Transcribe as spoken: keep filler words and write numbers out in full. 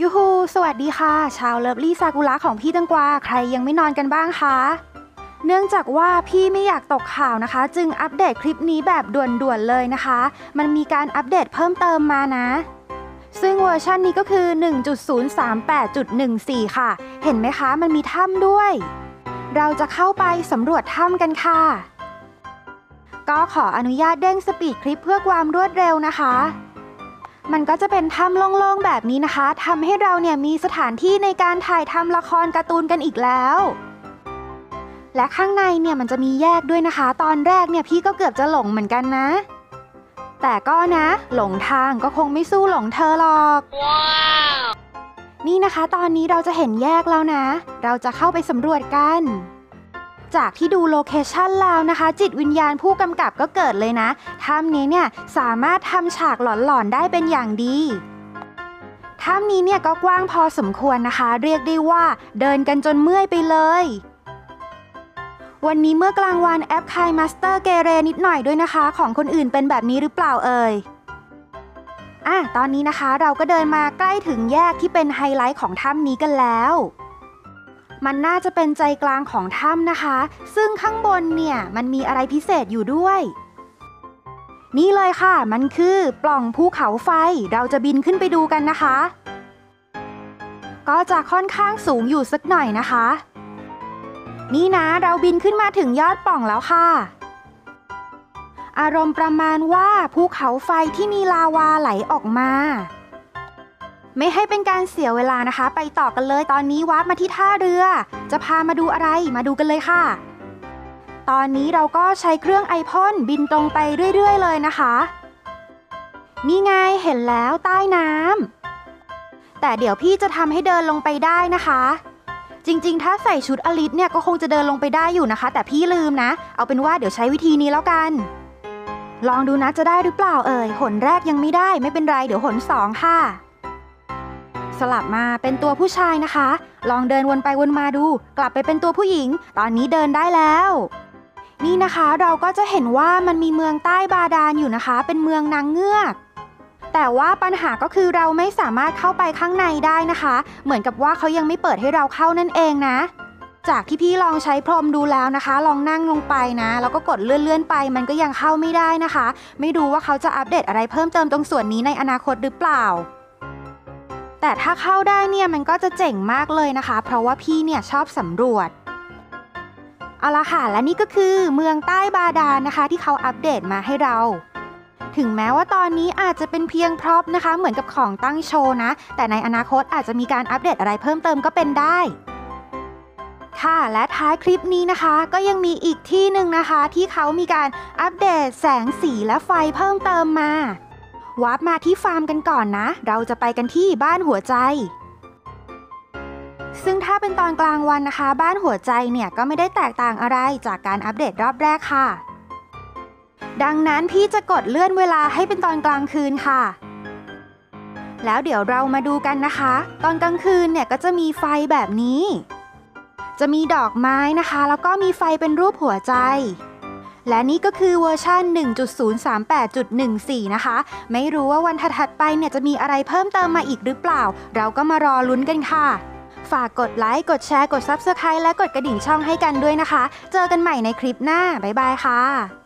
ยูฮูสวัสดีค่ะชาวเลิฟลี่ซากุระของพี่ตังกวาใครยังไม่นอนกันบ้างคะเนื่องจากว่าพี่ไม่อยากตกข่าวนะคะจึงอัปเดตคลิปนี้แบบด่วนๆเลยนะคะมันมีการอัปเดตเพิ่มเติมมานะซึ่งเวอร์ชันนี้ก็คือ หนึ่งจุดศูนย์สามแปดจุดหนึ่งสี่ ค่ะเห็นไหมคะมันมีถ้ำด้วยเราจะเข้าไปสำรวจถ้ำกันค่ะก็ขออนุญาตเด้งสปีดคลิปเพื่อความรวดเร็วนะคะมันก็จะเป็นถ้ำโล่งๆแบบนี้นะคะทำให้เราเนี่ยมีสถานที่ในการถ่ายทำละครการ์ตูนกันอีกแล้วและข้างในเนี่ยมันจะมีแยกด้วยนะคะตอนแรกเนี่ยพี่ก็เกือบจะหลงเหมือนกันนะแต่ก็นะหลงทางก็คงไม่สู้หลงเธอหรอก wow. นี่นะคะตอนนี้เราจะเห็นแยกแล้วนะเราจะเข้าไปสำรวจกันจากที่ดูโลเคชั่นแล้วนะคะจิตวิญญาณผู้กำกับก็เกิดเลยนะถ้ำนี้เนี่ยสามารถทำฉากหลอนๆได้เป็นอย่างดีถ้ำนี้เนี่ยก็กว้างพอสมควรนะคะเรียกได้ว่าเดินกันจนเมื่อยไปเลยวันนี้เมื่อกลางวันแอปคายมาสเตอร์เกเรนิดหน่อยด้วยนะคะของคนอื่นเป็นแบบนี้หรือเปล่าเอ่ยอ่ะตอนนี้นะคะเราก็เดินมาใกล้ถึงแยกที่เป็นไฮไลท์ของถ้ำนี้กันแล้วมันน่าจะเป็นใจกลางของถ้ำนะคะซึ่งข้างบนเนี่ยมันมีอะไรพิเศษอยู่ด้วยนี่เลยค่ะมันคือปล่องภูเขาไฟเราจะบินขึ้นไปดูกันนะคะก็จะค่อนข้างสูงอยู่สักหน่อยนะคะนี่นะเราบินขึ้นมาถึงยอดปล่องแล้วค่ะอารมณ์ประมาณว่าภูเขาไฟที่มีลาวาไหลออกมาไม่ให้เป็นการเสียเวลานะคะไปต่อกันเลยตอนนี้วาร์ปมาที่ท่าเรือจะพามาดูอะไรมาดูกันเลยค่ะตอนนี้เราก็ใช้เครื่องไอพ่นบินตรงไปเรื่อยๆเลยนะคะนี่ไงเห็นแล้วใต้น้ำแต่เดี๋ยวพี่จะทำให้เดินลงไปได้นะคะจริงๆถ้าใส่ชุดอลิสเนี่ยก็คงจะเดินลงไปได้อยู่นะคะแต่พี่ลืมนะเอาเป็นว่าเดี๋ยวใช้วิธีนี้แล้วกันลองดูนะจะได้หรือเปล่าเอ่ยหนแรกยังไม่ได้ไม่เป็นไรเดี๋ยวหนสองค่ะสลับมาเป็นตัวผู้ชายนะคะลองเดินวนไปวนมาดูกลับไปเป็นตัวผู้หญิงตอนนี้เดินได้แล้วนี่นะคะเราก็จะเห็นว่ามันมีเมืองใต้บาดาลอยู่นะคะเป็นเมืองนางเงือกแต่ว่าปัญหาก็คือเราไม่สามารถเข้าไปข้างในได้นะคะเหมือนกับว่าเขายังไม่เปิดให้เราเข้านั่นเองนะจากที่พี่ลองใช้พรมดูแล้วนะคะลองนั่งลงไปนะแล้วก็กดเลื่อนๆไปมันก็ยังเข้าไม่ได้นะคะไม่รู้ว่าเขาจะอัปเดตอะไรเพิ่มเติมตรงส่วนนี้ในอนาคตหรือเปล่าแต่ถ้าเข้าได้เนี่ยมันก็จะเจ๋งมากเลยนะคะเพราะว่าพี่เนี่ยชอบสำรวจเอาละค่ะและนี่ก็คือเมืองใต้บาดาลนะคะที่เขาอัปเดตมาให้เราถึงแม้ว่าตอนนี้อาจจะเป็นเพียงพร็อพนะคะเหมือนกับของตั้งโชว์นะแต่ในอนาคตอาจจะมีการอัปเดตอะไรเพิ่มเติมก็เป็นได้ค่ะและท้ายคลิปนี้นะคะก็ยังมีอีกที่หนึ่งนะคะที่เขามีการอัปเดตแสงสีและไฟเพิ่มเติมมาวาร์ปมาที่ฟาร์มกันก่อนนะเราจะไปกันที่บ้านหัวใจซึ่งถ้าเป็นตอนกลางวันนะคะบ้านหัวใจเนี่ยก็ไม่ได้แตกต่างอะไรจากการอัปเดตรอบแรกค่ะดังนั้นพี่จะกดเลื่อนเวลาให้เป็นตอนกลางคืนค่ะแล้วเดี๋ยวเรามาดูกันนะคะตอนกลางคืนเนี่ยก็จะมีไฟแบบนี้จะมีดอกไม้นะคะแล้วก็มีไฟเป็นรูปหัวใจและนี่ก็คือเวอร์ชัน หนึ่งจุดศูนย์สามแปดจุดหนึ่งสี่ นะคะไม่รู้ว่าวันถัดๆไปเนี่ยจะมีอะไรเพิ่มเติมมาอีกหรือเปล่าเราก็มารอลุ้นกันค่ะฝากกดไลค์กดแชร์กด ซับสไครบ์ และกดกระดิ่งช่องให้กันด้วยนะคะเจอกันใหม่ในคลิปหน้าบ๊ายบายค่ะ